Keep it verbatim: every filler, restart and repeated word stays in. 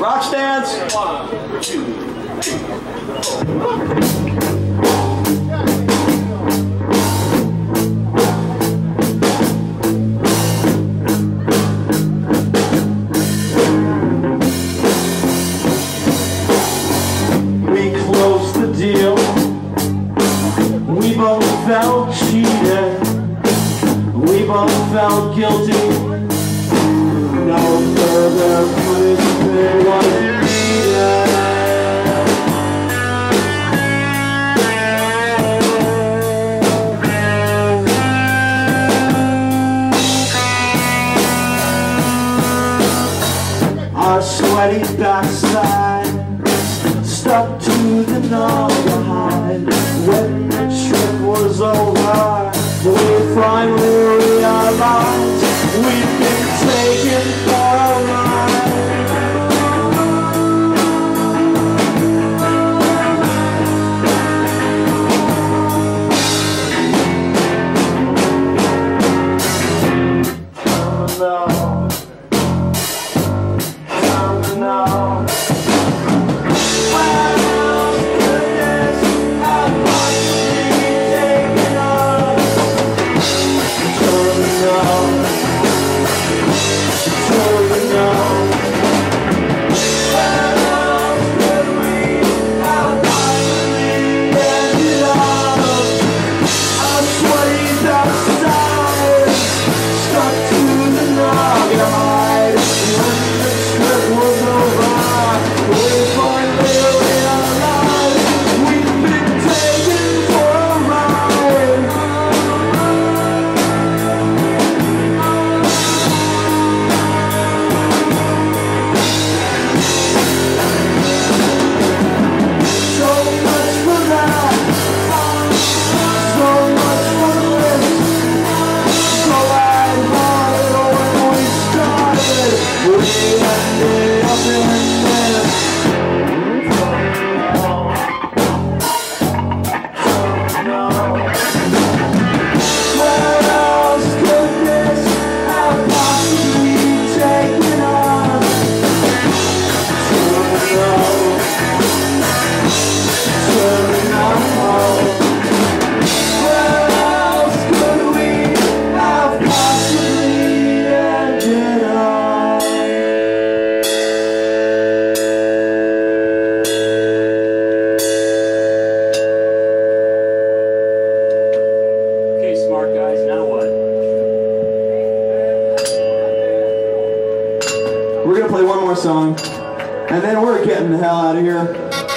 Box dance. One, two, three. We both felt cheated. We both felt guilty. No further punishment was needed. Our sweaty backside stuck to the naugahyde. When the trip was over, we finally realized we'd been taken for a ride. Time to know, time to know. We're gonna play one more song, and then we're getting the hell out of here.